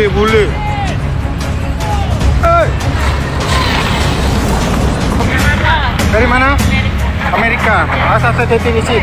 Bule. Dari mana? Amerika. Asal saya di sini.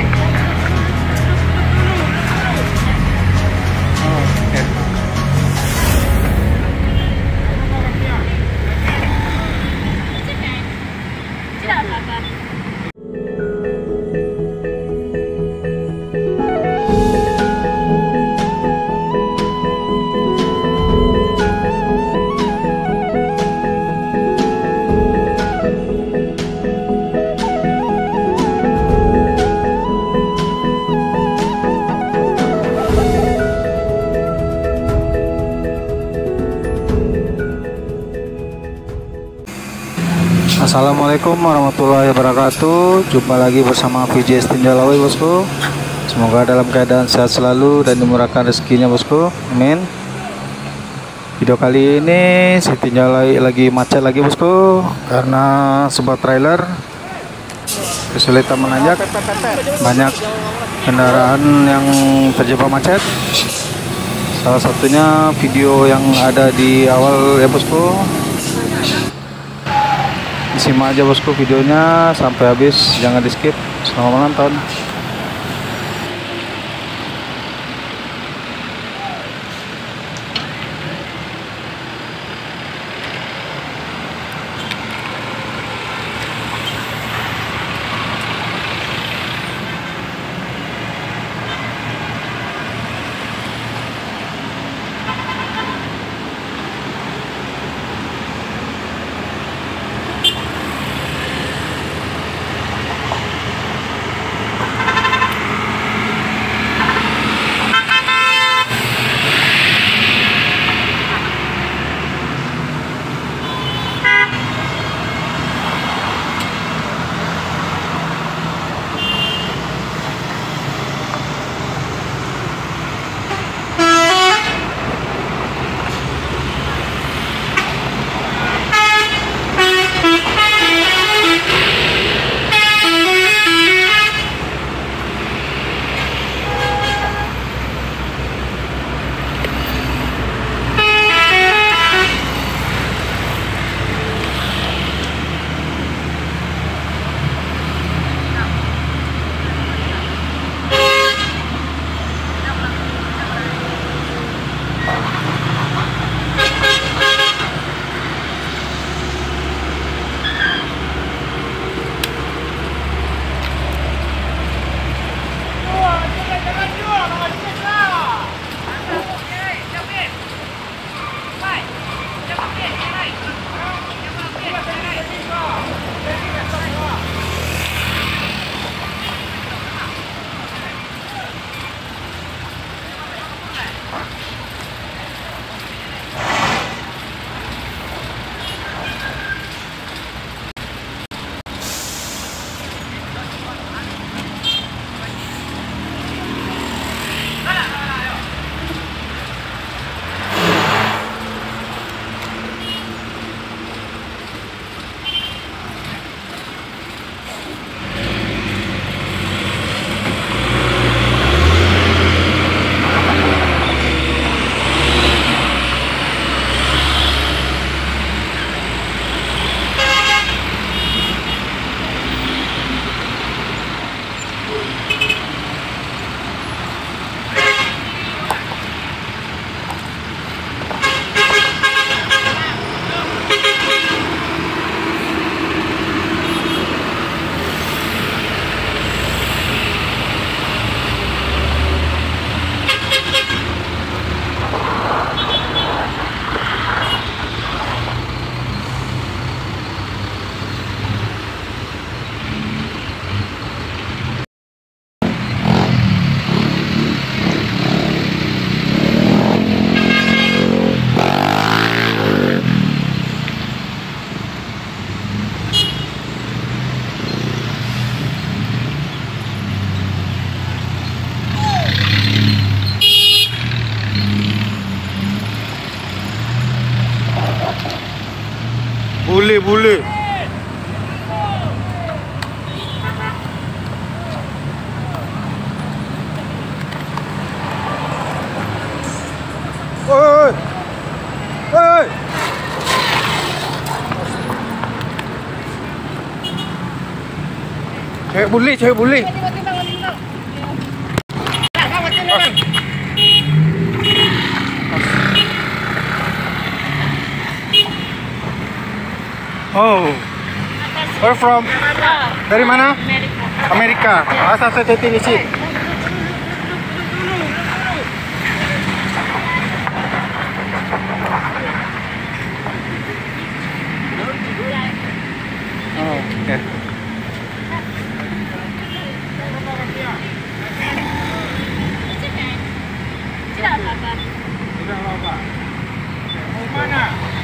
Assalamualaikum warahmatullahi wabarakatuh. Jumpa lagi bersama VJS Tinjalawi, bosku. Semoga dalam keadaan sehat selalu dan dimurahkan rezekinya, bosku. Amin. Video kali ini si Tinjalawi lagi macet lagi, bosku, karena sebuah trailer kesulitan menanjak. Banyak kendaraan yang terjebak macet. Salah satunya video yang ada di awal ya, bosku. Simak aja, bosku, videonya sampai habis, jangan di skip. Selamat menonton. Bule. Oi. Cewek bule. Oh, where from? Dari mana? Amerika. Asal saya di sini. Oh, okay. Tidak apa-apa. Tidak apa-apa. Mau mana?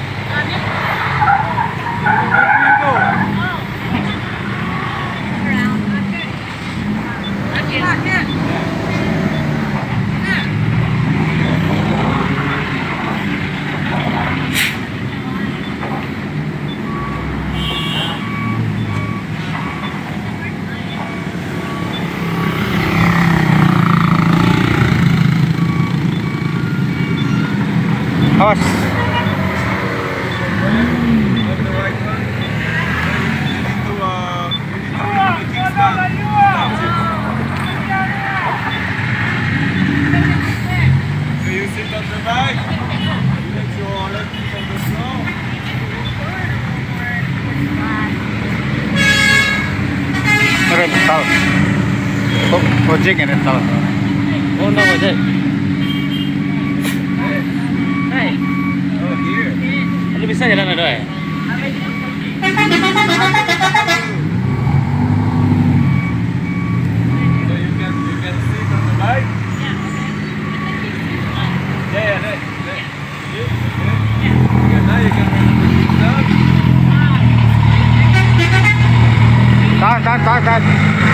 Awas. Rental. Oh, Gojek ya rental. Oh, no, Gojek. Hai. Oh, here. Lu bisa jalan ada ya? So you can sit on the bike. Yeah, there. Yeah, now you can sit down. Tahan.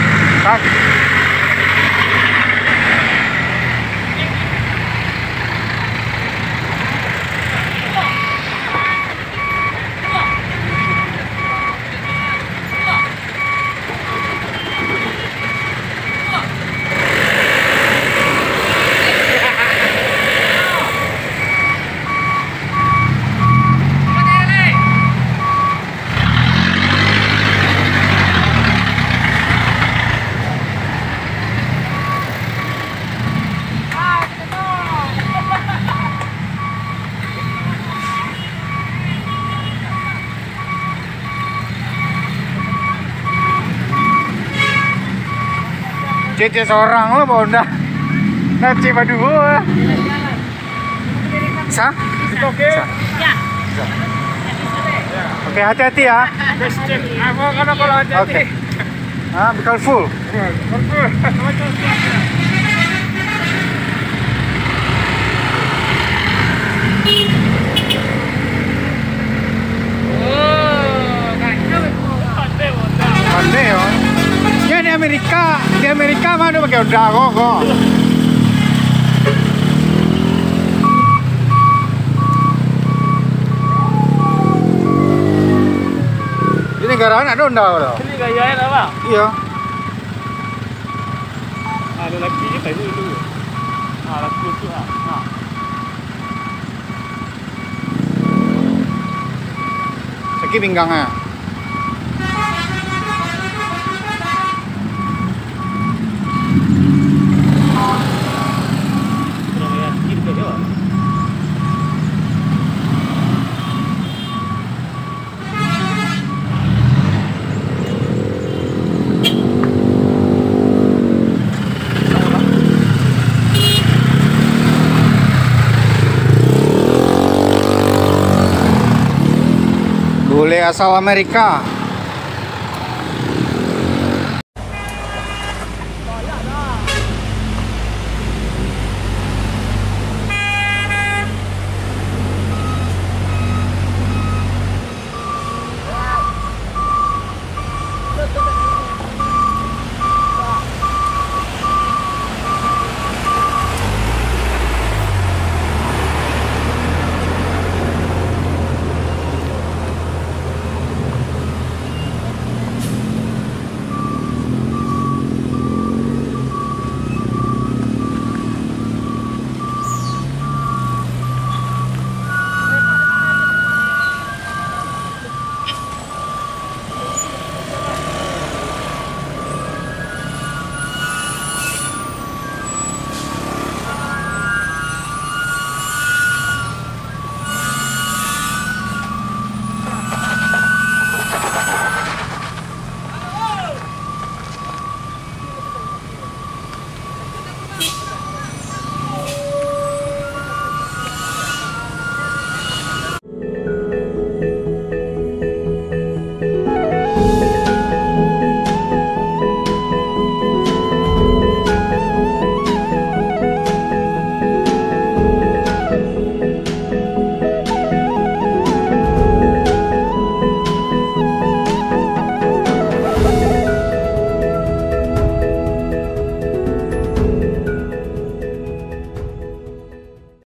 Cece seorang lo mau udah naci dua. Bisa? Oke. Bisa. Ya. Oke, hati-hati ya. Kalau hati-hati. Oke. Ah, be careful. Pandai ya. Ya di Amerika mana pakai Honda kok. Di negara ada Honda loh. Ini gaya apa? Iya. Ada lagi ni kayu dulu. Lagi tu Seki pinggangnya. Bule asal Amerika.